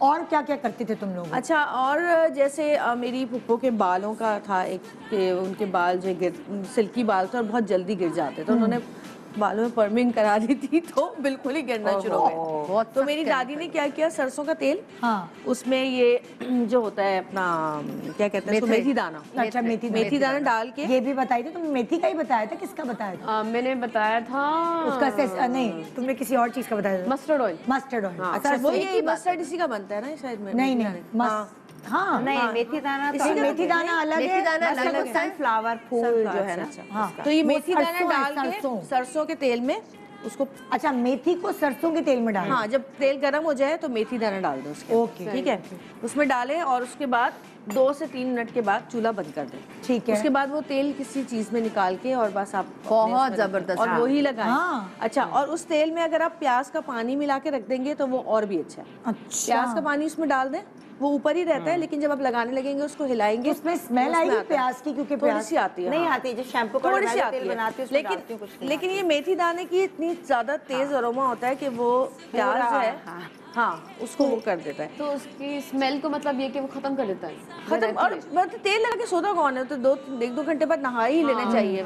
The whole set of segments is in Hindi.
और क्या क्या करते थे तुम लोग? अच्छा, और जैसे मेरी फुप्पो के बालों का था एक कि उनके बाल जो सिल्की बाल थे और बहुत जल्दी गिर जाते तो उन्होंने बालों में परमिंग करा दी थी तो बिल्कुल ही गिरना शुरू हो गए। तो मेरी दादी ने क्या किया, सरसों का तेल, उसमें ये जो होता है अपना क्या कहते हैं मेथी दाना। अच्छा, मेथी दाना डाल के। ये भी बताई थी तुम, मेथी का ही बताया था, किसका बताया था? मैंने बताया था उसका नहीं, तुमने किसी और चीज का बताया था। Mustard oil. Mustard oil. अच्छा, वो ये मस्टर्ड इसी का बनता है ना शायद में? नहीं, हाँ नहीं, मेथी दाना तो मेथी दाना अलग है, मेथी दाना अलग है, सनफ्लावर फूल जो है ना। तो ये मेथी दाना डाल के सरसों के तेल में उसको। अच्छा, मेथी को सरसों के तेल में डालें? हाँ, जब तेल गर्म हो जाए तो मेथी दाना डाल दो उसके। ओके, ठीक है, उसमें डालें और उसके बाद 2 से 3 मिनट के बाद चूल्हा बंद कर दें। ठीक है। उसके बाद वो तेल किसी चीज में निकाल के और बस आप बहुत जबरदस्त और वही लगाएं। हाँ। अच्छा, और उस तेल में अगर आप प्याज का पानी मिला के रख देंगे तो वो और भी अच्छा है। अच्छा, प्याज का पानी उसमें डाल दें, वो ऊपर ही रहता है, लेकिन जब आप लगाने लगेंगे उसको हिलाएंगे उसमें स्मेल आएगी प्याज की, क्योंकि थोड़ी सी आती है। नहीं आती, जो शैम्पू का थोड़ी सी तेल आती बनाती है, लेकिन ये मेथी दाने की इतनी ज्यादा तेज अरोमा होता है कि वो प्याज जो है हाँ उसको वो कर देता है। तो उसकी स्मेल को मतलब ये कि वो खत्म कर देता है, खत्म। और तेल लगा के सोता कौन है? तो 1-2 घंटे बाद नहा ही लेना चाहिए।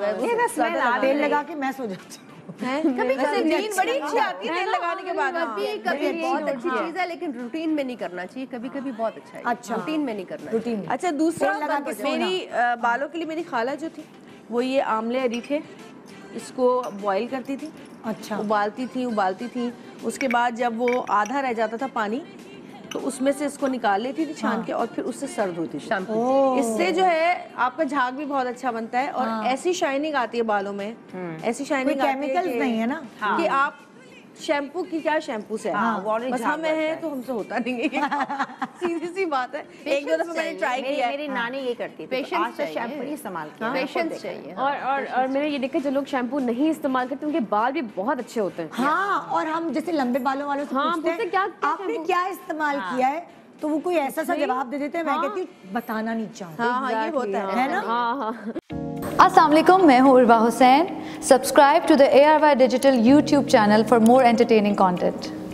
तेल लगा के मैं सो जाती हूँ। कभी नींद बड़ी अच्छी आती है तेल लगाने के बाद। कभी बहुत अच्छी चीज है, लेकिन रूटीन में नहीं करना चाहिए। कभी कभी बहुत अच्छा है। अच्छा, रूटीन में नहीं करना। रूटीन। अच्छा, दूसरा मेरी बालों के लिए मेरी खाला जो थी वो ये आंवले अरीठे इसको बॉईल करती थी। अच्छा, उबालती थी। उसके बाद जब वो आधा रह जाता था पानी तो उसमें से इसको निकाल लेती थी छान के और फिर उससे सर्व होती थी। इससे जो है आपका झाग भी बहुत अच्छा बनता है और ऐसी शाइनिंग आती है बालों में, ऐसी शाइनिंग आती है। केमिकल्स नहीं है ना कि आप शैम्पू की क्या शैम्पू से बस हमें है तो हमसे होता नहीं है। सीधी सी बात है। एक दो दफा मैंने ट्राई किया। मेरी नानी ये करती थी, पेशेंस से शैम्पू नहीं इस्तेमाल किया। पेशेंस चाहिए। और मैंने ये देखा जो लोग शैम्पू नहीं इस्तेमाल करते उनके बाल भी बहुत अच्छे होते हैं। हाँ, और हम जैसे लंबे बालों वालों से पूछते हैं क्या आपने क्या इस्तेमाल किया है, तो वो कोई ऐसा सा जवाब दे देते हैं। मैं कहती हूँ बताना नहीं चाहती। हाँ, ये होता है ना। अस्सलाम वालेकुम, मैं हूँ Urwa Hussain. Subscribe to the ARY digital YouTube channel for more entertaining content.